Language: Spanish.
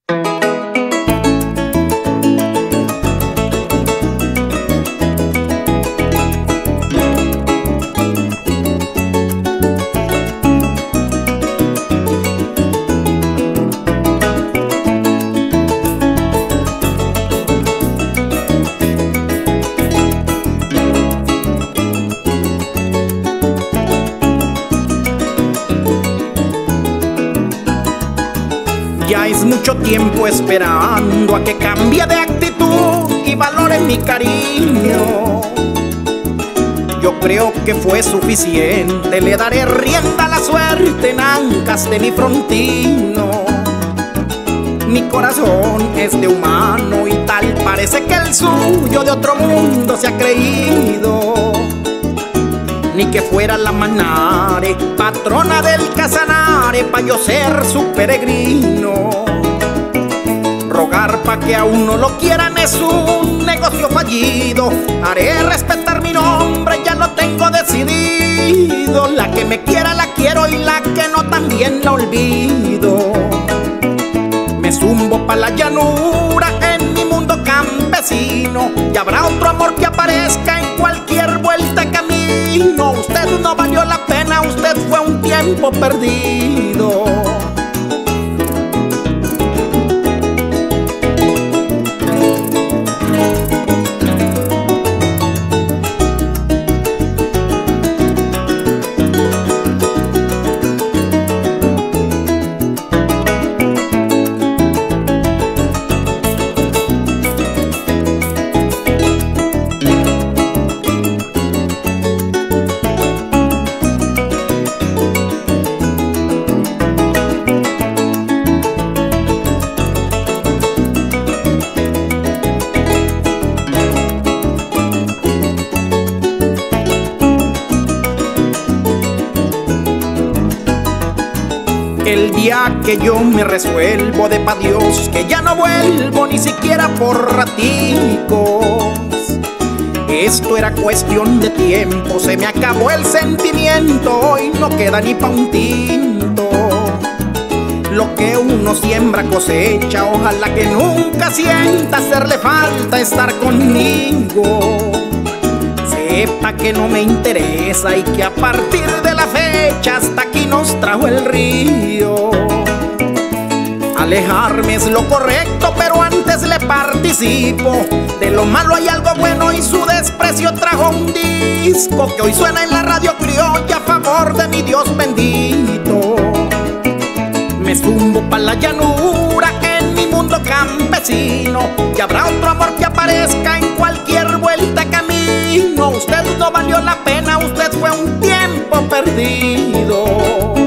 Ya es mucho tiempo esperando a que cambie de actitud y valore mi cariño. Yo creo que fue suficiente, le daré rienda a la suerte en ancas de mi frontino. Mi corazón es de humano y tal parece que el suyo de otro mundo se ha creído. Ni que fuera la Manare, patrona del Casanare, pa' yo ser su peregrino. Rogar pa' que a uno lo quieran es un negocio fallido. Haré respetar mi nombre, ya lo tengo decidido. La que me quiera la quiero y la que no también la olvido. Me zumbo pa' la llanura en mi mundo campesino y habrá otro amor que aparezca en cualquier vuelta de camino. Usted no valió la pena, usted fue un tiempo perdido. El día que yo me resuelvo de pa' Dios que ya no vuelvo ni siquiera por raticos. Esto era cuestión de tiempo, se me acabó el sentimiento y no queda ni pa' un tinto. Lo que uno siembra cosecha, ojalá que nunca sienta hacerle falta estar conmigo. Sepa que no me interesa y que a partir de la fecha hasta aquí nos trajo el río. Alejarme es lo correcto, pero antes le participo. De lo malo hay algo bueno y su desprecio trajo un disco que hoy suena en la radio criolla a favor de mi Dios bendito. Me zumbo pa' la llanura en mi mundo campesino y habrá otro amor que aparezca en cualquier vuelta de camino. Usted no valió la pena, usted fue un tiempo perdido.